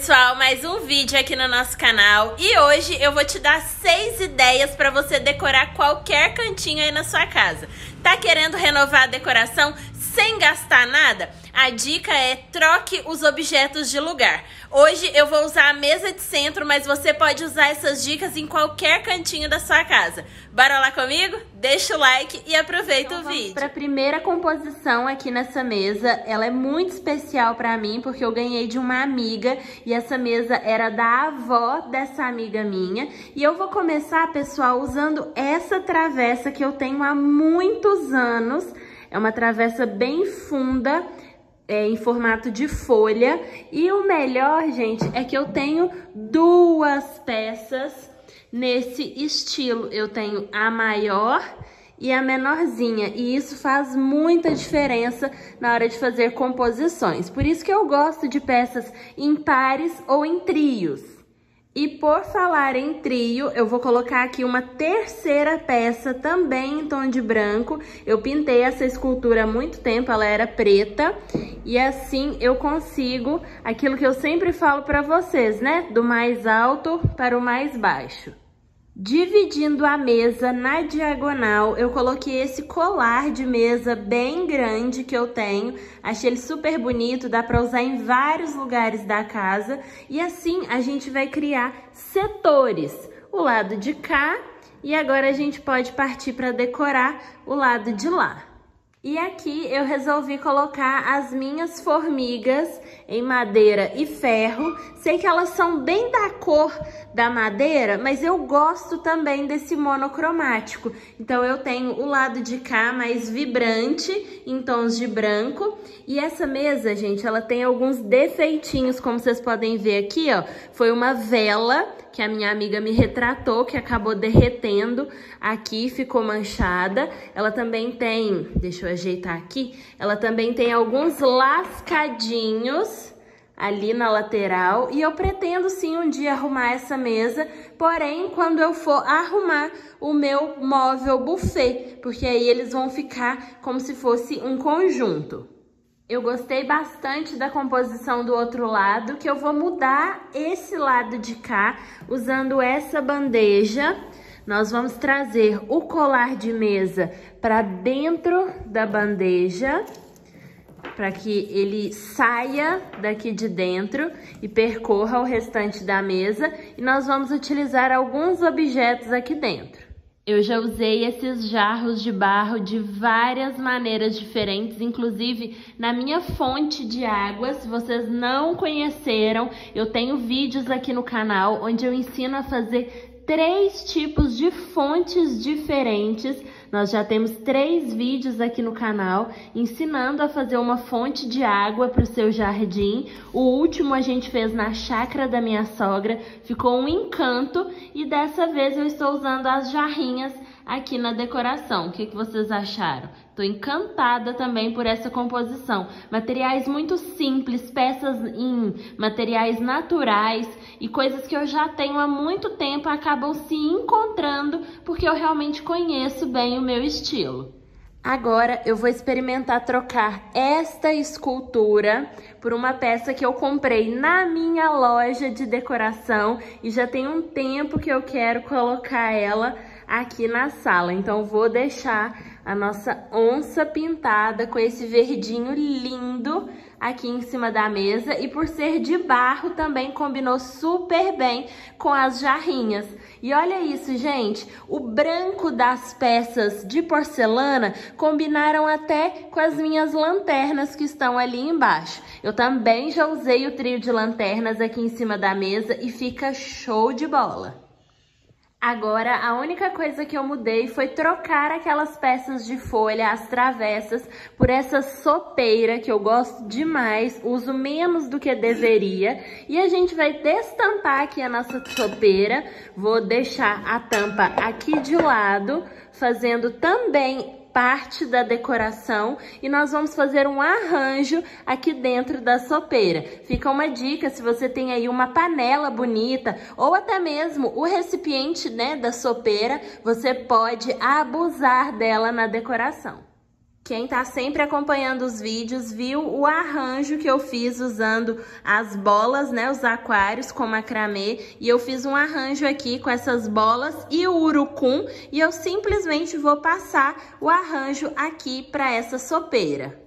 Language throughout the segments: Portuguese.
pessoal, mais um vídeo aqui no nosso canal e hoje eu vou te dar 6 ideias para você decorar qualquer cantinho aí na sua casa. Tá querendo renovar a decoração sem gastar nada? A dica é troque os objetos de lugar. Hoje eu vou usar a mesa de centro, mas você pode usar essas dicas em qualquer cantinho da sua casa. Bora lá comigo? Deixa o like e aproveita o vídeo. Para a primeira composição aqui nessa mesa, ela é muito especial para mim porque eu ganhei de uma amiga e essa mesa era da avó dessa amiga minha. E eu vou começar, pessoal, usando essa travessa que eu tenho há muitos anos. É uma travessa bem funda, em formato de folha. E o melhor, gente, é que eu tenho duas peças nesse estilo. Eu tenho a maior e a menorzinha. E isso faz muita diferença na hora de fazer composições. Por isso que eu gosto de peças em pares ou em trios. E por falar em trio, eu vou colocar aqui uma terceira peça também em tom de branco. Eu pintei essa escultura há muito tempo, ela era preta. E assim eu consigo aquilo que eu sempre falo para vocês, né? Do mais alto para o mais baixo. Dividindo a mesa na diagonal, eu coloquei esse colar de mesa bem grande que eu tenho. Achei ele super bonito, dá para usar em vários lugares da casa. E assim a gente vai criar setores. O lado de cá e agora a gente pode partir para decorar o lado de lá. E aqui eu resolvi colocar as minhas formigas em madeira e ferro. Sei que elas são bem da cor da madeira, mas eu gosto também desse monocromático. Então eu tenho o lado de cá mais vibrante, em tons de branco. E essa mesa, gente, ela tem alguns defeitinhos, como vocês podem ver aqui, ó. Foi uma vela que a minha amiga me retratou, que acabou derretendo aqui, ficou manchada. Ela também tem, deixa eu ajeitar aqui, ela também tem alguns lascadinhos ali na lateral. E eu pretendo sim um dia arrumar essa mesa, porém quando eu for arrumar o meu móvel buffet, porque aí eles vão ficar como se fosse um conjunto. Eu gostei bastante da composição do outro lado, que eu vou mudar esse lado de cá usando essa bandeja. Nós vamos trazer o colar de mesa para dentro da bandeja, para que ele saia daqui de dentro e percorra o restante da mesa. E nós vamos utilizar alguns objetos aqui dentro. Eu já usei esses jarros de barro de várias maneiras diferentes, inclusive na minha fonte de água. Se vocês não conheceram, eu tenho vídeos aqui no canal onde eu ensino a fazer 3 tipos de fontes diferentes. Nós já temos 3 vídeos aqui no canal ensinando a fazer uma fonte de água para o seu jardim. O último a gente fez na chácara da minha sogra, ficou um encanto e dessa vez eu estou usando as jarrinhas aqui na decoração. O que vocês acharam? Estou encantada também por essa composição. Materiais muito simples, peças em materiais naturais e coisas que eu já tenho há muito tempo acabam se encontrando porque eu realmente conheço bem o meu estilo. Agora eu vou experimentar trocar esta escultura por uma peça que eu comprei na minha loja de decoração e já tem um tempo que eu quero colocar ela aqui na sala. Então vou deixar a nossa onça pintada com esse verdinho lindo aqui em cima da mesa. E por ser de barro também combinou super bem com as jarrinhas. E olha isso, gente, o branco das peças de porcelana combinaram até com as minhas lanternas que estão ali embaixo. Eu também já usei o trio de lanternas aqui em cima da mesa e fica show de bola. Agora, a única coisa que eu mudei foi trocar aquelas peças de folha, as travessas, por essa sopeira que eu gosto demais, uso menos do que deveria. E a gente vai destampar aqui a nossa sopeira. Vou deixar a tampa aqui de lado, fazendo também parte da decoração e nós vamos fazer um arranjo aqui dentro da sopeira. Fica uma dica, se você tem aí uma panela bonita ou até mesmo o recipiente, né, da sopeira, você pode abusar dela na decoração. Quem tá sempre acompanhando os vídeos viu o arranjo que eu fiz usando as bolas, né, os aquários com macramê. E eu fiz um arranjo aqui com essas bolas e o urucum. E eu simplesmente vou passar o arranjo aqui para essa sopeira.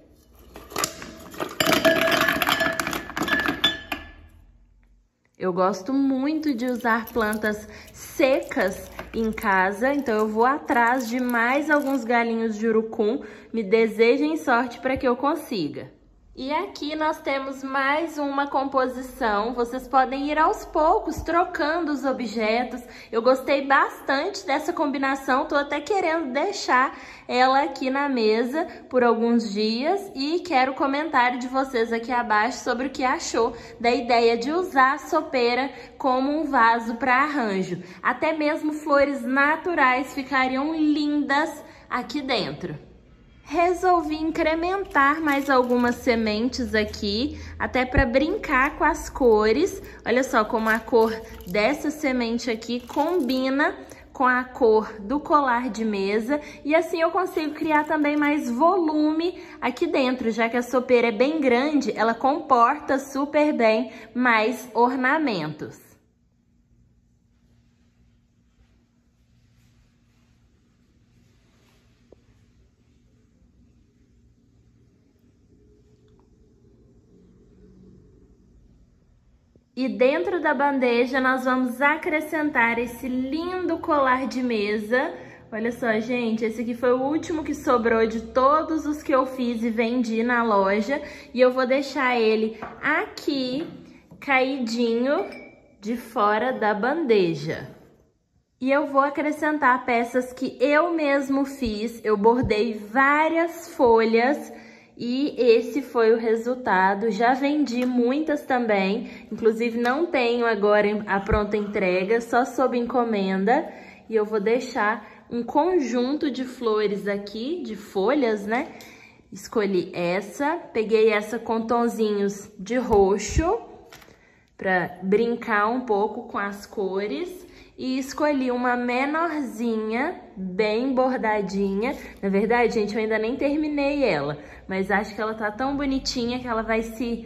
Eu gosto muito de usar plantas secas em casa, então eu vou atrás de mais alguns galinhos de urucum. Me desejem sorte para que eu consiga. E aqui nós temos mais uma composição. Vocês podem ir aos poucos trocando os objetos. Eu gostei bastante dessa combinação, tô até querendo deixar ela aqui na mesa por alguns dias e quero o comentário de vocês aqui abaixo sobre o que achou da ideia de usar a sopeira como um vaso para arranjo. Até mesmo flores naturais ficariam lindas aqui dentro. Resolvi incrementar mais algumas sementes aqui, até para brincar com as cores. Olha só como a cor dessa semente aqui combina com a cor do colar de mesa. E assim eu consigo criar também mais volume aqui dentro, já que a sopeira é bem grande, ela comporta super bem mais ornamentos. E dentro da bandeja nós vamos acrescentar esse lindo colar de mesa. Olha só, gente, esse aqui foi o último que sobrou de todos os que eu fiz e vendi na loja. E eu vou deixar ele aqui, caidinho, de fora da bandeja. E eu vou acrescentar peças que eu mesmo fiz. Eu bordei várias folhas. E esse foi o resultado. Já vendi muitas também, inclusive não tenho agora a pronta entrega, só sob encomenda. E eu vou deixar um conjunto de flores aqui, de folhas, né? Escolhi essa, peguei essa com tonzinhos de roxo, para brincar um pouco com as cores. E escolhi uma menorzinha, bem bordadinha. Na verdade, gente, eu ainda nem terminei ela, mas acho que ela tá tão bonitinha que ela vai se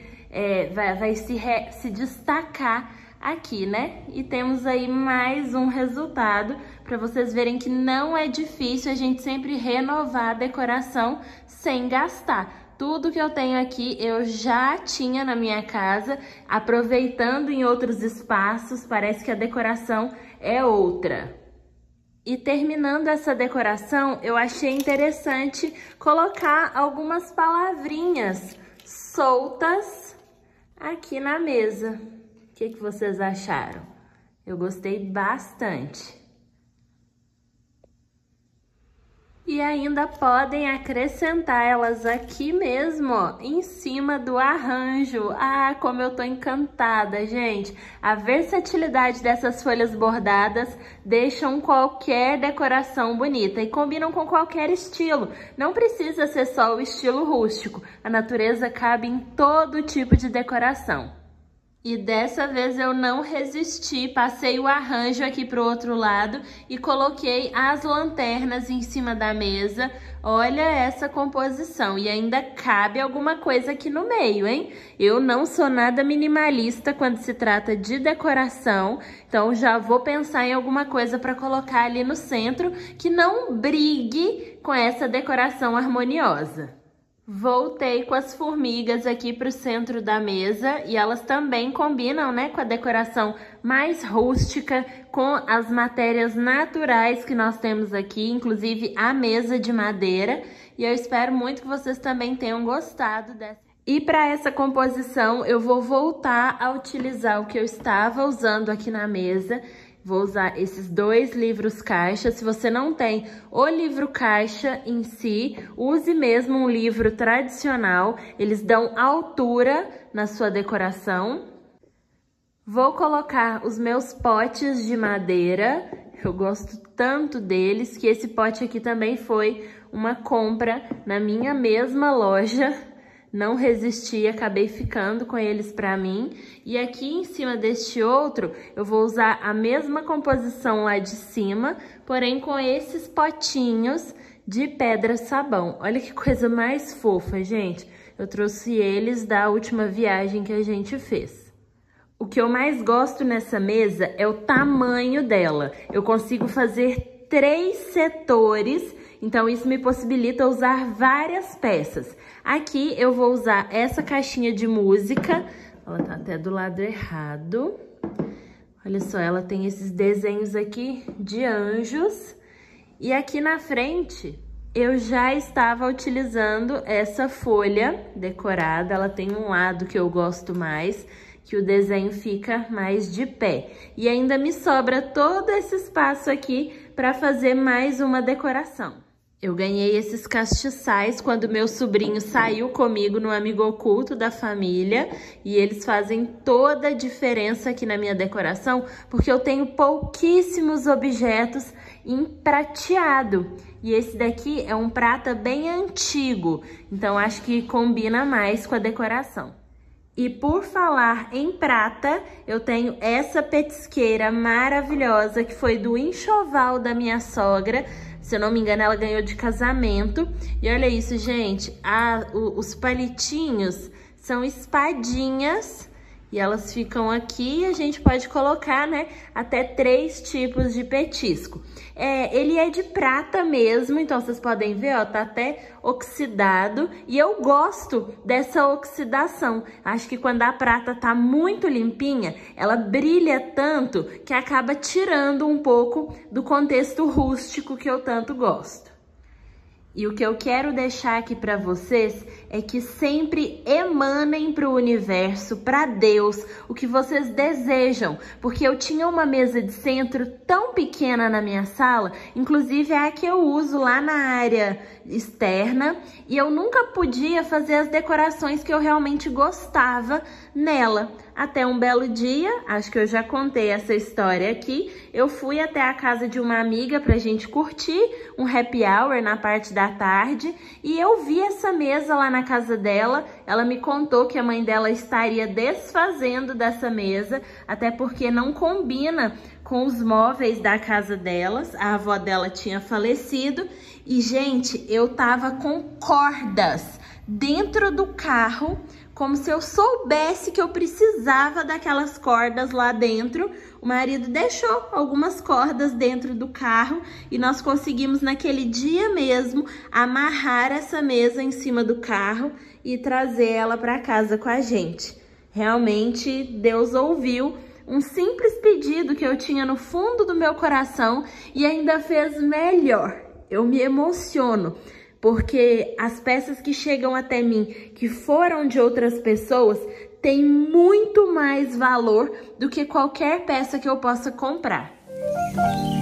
destacar aqui, né? E temos aí mais um resultado para vocês verem que não é difícil a gente sempre renovar a decoração sem gastar. Tudo que eu tenho aqui eu já tinha na minha casa, aproveitando em outros espaços, parece que a decoração é outra. E terminando essa decoração, eu achei interessante colocar algumas palavrinhas soltas aqui na mesa. O que vocês acharam? Eu gostei bastante. E ainda podem acrescentar elas aqui mesmo, ó, em cima do arranjo. Ah, como eu tô encantada, gente. A versatilidade dessas folhas bordadas deixam qualquer decoração bonita e combinam com qualquer estilo. Não precisa ser só o estilo rústico. A natureza cabe em todo tipo de decoração. E dessa vez eu não resisti, passei o arranjo aqui pro outro lado e coloquei as lanternas em cima da mesa. Olha essa composição, e ainda cabe alguma coisa aqui no meio, hein? Eu não sou nada minimalista quando se trata de decoração, então já vou pensar em alguma coisa para colocar ali no centro que não brigue com essa decoração harmoniosa. Voltei com as formigas aqui para o centro da mesa e elas também combinam, né, com a decoração mais rústica, com as matérias naturais que nós temos aqui, inclusive a mesa de madeira. E eu espero muito que vocês também tenham gostado dessa. E para essa composição eu vou voltar a utilizar o que eu estava usando aqui na mesa. Vou usar esses 2 livros caixa. Se você não tem o livro caixa em si, use mesmo um livro tradicional. Eles dão altura na sua decoração. Vou colocar os meus potes de madeira. Eu gosto tanto deles que esse pote aqui também foi uma compra na minha mesma loja. Não resisti, acabei ficando com eles pra mim. E aqui em cima deste outro, eu vou usar a mesma composição lá de cima, porém com esses potinhos de pedra sabão. Olha que coisa mais fofa, gente. Eu trouxe eles da última viagem que a gente fez. O que eu mais gosto nessa mesa é o tamanho dela. Eu consigo fazer 3 setores, então isso me possibilita usar várias peças. Aqui eu vou usar essa caixinha de música. Ela tá até do lado errado. Olha só, ela tem esses desenhos aqui de anjos. E aqui na frente, eu já estava utilizando essa folha decorada. Ela tem um lado que eu gosto mais, que o desenho fica mais de pé. E ainda me sobra todo esse espaço aqui para fazer mais uma decoração. Eu ganhei esses castiçais quando meu sobrinho saiu comigo no amigo oculto da família. E eles fazem toda a diferença aqui na minha decoração, porque eu tenho pouquíssimos objetos em prateado. E esse daqui é um prata bem antigo, então acho que combina mais com a decoração. E por falar em prata, eu tenho essa petisqueira maravilhosa que foi do enxoval da minha sogra. Se eu não me engano, ela ganhou de casamento. E olha isso, gente. Os palitinhos são espadinhas. E elas ficam aqui e a gente pode colocar, né, até 3 tipos de petisco. Ele é de prata mesmo, então vocês podem ver, ó, tá até oxidado. E eu gosto dessa oxidação. Acho que quando a prata tá muito limpinha, ela brilha tanto que acaba tirando um pouco do contexto rústico que eu tanto gosto. E o que eu quero deixar aqui para vocês é que sempre emanem para o universo, para Deus, o que vocês desejam. Porque eu tinha uma mesa de centro tão pequena na minha sala, inclusive é a que eu uso lá na área externa, e eu nunca podia fazer as decorações que eu realmente gostava nela. Até um belo dia, acho que eu já contei essa história aqui, eu fui até a casa de uma amiga pra gente curtir um happy hour na parte da tarde, e eu vi essa mesa lá na casa dela. Ela me contou que a mãe dela estaria desfazendo dessa mesa, até porque não combina com os móveis da casa delas. A avó dela tinha falecido e, gente, eu tava com cordas dentro do carro, como se eu soubesse que eu precisava daquelas cordas lá dentro. O marido deixou algumas cordas dentro do carro e nós conseguimos naquele dia mesmo amarrar essa mesa em cima do carro e trazer ela para casa com a gente. Realmente Deus ouviu um simples pedido que eu tinha no fundo do meu coração e ainda fez melhor. Eu me emociono, porque as peças que chegam até mim, que foram de outras pessoas, têm muito mais valor do que qualquer peça que eu possa comprar.